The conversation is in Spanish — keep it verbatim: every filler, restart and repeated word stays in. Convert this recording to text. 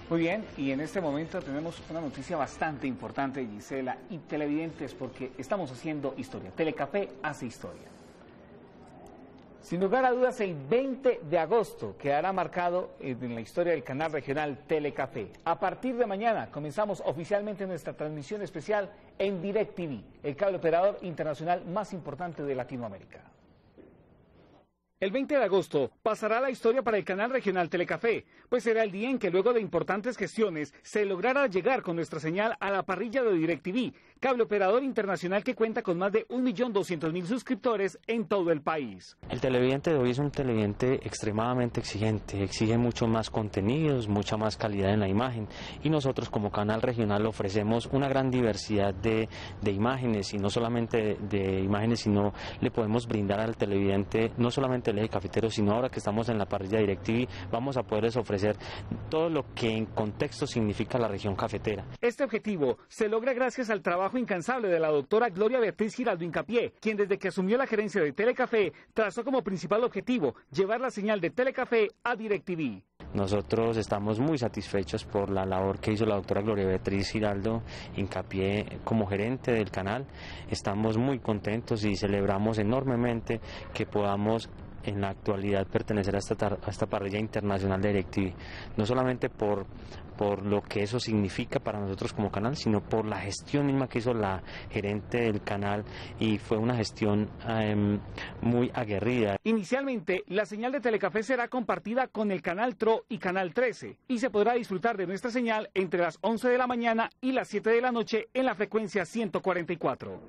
Muy bien, y en este momento tenemos una noticia bastante importante, Gisela, y televidentes, porque estamos haciendo historia. Telecafé hace historia. Sin lugar a dudas, el veinte de agosto quedará marcado en la historia del canal regional Telecafé. A partir de mañana comenzamos oficialmente nuestra transmisión especial en DirecTV, el cable operador internacional más importante de Latinoamérica. El veinte de agosto pasará la historia para el canal regional Telecafé, pues será el día en que luego de importantes gestiones se logrará llegar con nuestra señal a la parrilla de DirecTV, cable operador internacional que cuenta con más de un millón doscientos mil suscriptores en todo el país. El televidente de hoy es un televidente extremadamente exigente, exige mucho más contenidos, mucha más calidad en la imagen, y nosotros como canal regional ofrecemos una gran diversidad de, de imágenes, y no solamente de, de imágenes, sino le podemos brindar al televidente no solamente el eje cafetero, sino ahora que estamos en la parrilla de DirecTV, vamos a poderles ofrecer todo lo que en contexto significa la región cafetera. Este objetivo se logra gracias al trabajo incansable de la doctora Gloria Beatriz Giraldo Hincapié, quien desde que asumió la gerencia de Telecafé trazó como principal objetivo llevar la señal de Telecafé a DirecTV. Nosotros estamos muy satisfechos por la labor que hizo la doctora Gloria Beatriz Giraldo Hincapié como gerente del canal. Estamos muy contentos y celebramos enormemente que podamos en la actualidad pertenecer a esta, a esta parrilla internacional de DirecTV, no solamente por, por lo que eso significa para nosotros como canal, sino por la gestión misma que hizo la gerente del canal, y fue una gestión eh, muy aguerrida. Inicialmente, la señal de Telecafé será compartida con el canal T R O y canal trece, y se podrá disfrutar de nuestra señal entre las once de la mañana y las siete de la noche en la frecuencia ciento cuarenta y cuatro.